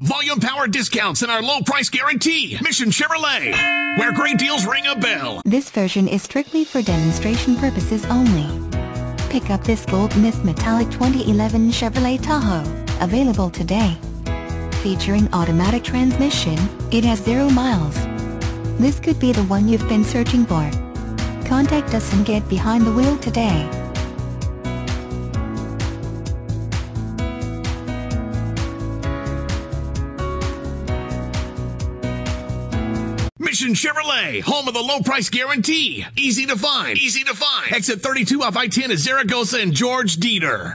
Volume power discounts and our low price guarantee. Mission Chevrolet, where great deals ring a bell. This version is strictly for demonstration purposes only. Pick up this gold mist metallic 2011 Chevrolet Tahoe, available today. Featuring automatic transmission, it has 0 miles. This could be the one you've been searching for. Contact us and get behind the wheel today. Mission Chevrolet, home of the low price guarantee. Easy to find. Exit 32 off I-10 at Zaragoza and George Dieter.